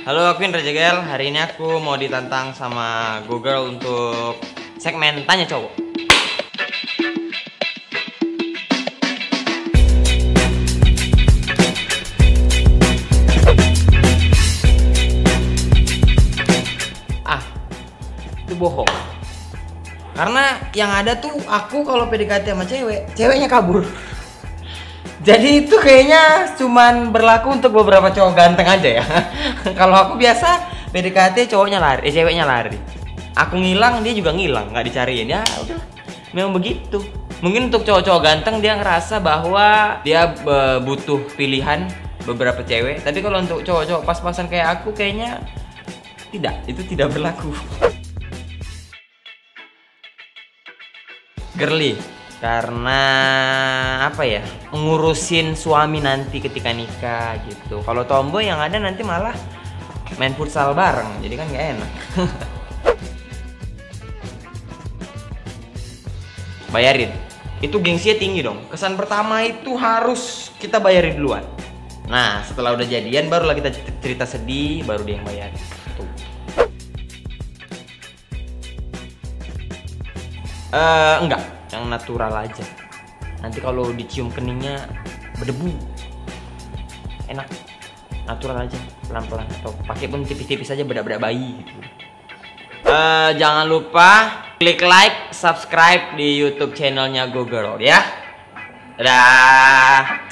Halo, aku Indra Jegel. Hari ini aku mau ditantang sama Google untuk segmen Tanya Cowok. Ah, itu bohong. Karena yang ada tuh aku kalau PDKT sama cewek, ceweknya kabur. Jadi itu kayaknya cuman berlaku untuk beberapa cowok ganteng aja ya. Kalau aku biasa PDKT cowoknya lari, ceweknya lari. Aku ngilang, dia juga ngilang, nggak dicariin. Ya udah, memang begitu. Mungkin untuk cowok-cowok ganteng dia ngerasa bahwa dia butuh pilihan beberapa cewek. Tapi kalau untuk cowok-cowok pas-pasan kayak aku kayaknya tidak, itu tidak berlaku. Girly, karena apa ya, ngurusin suami nanti ketika nikah gitu. Kalau tomboy yang ada nanti malah main futsal bareng, jadi kan nggak enak. Bayarin, itu gengsinya tinggi dong. Kesan pertama itu harus kita bayarin duluan. Nah setelah udah jadian barulah kita cerita sedih, baru dia yang bayarin tuh. Enggak, yang natural aja. Nanti kalau dicium keningnya berdebu, enak. Natural aja, pelan-pelan atau pakai pun tipis-tipis aja, bedak-bedak bayi gitu. Jangan lupa klik like, subscribe di YouTube channelnya Google ya. Dadah.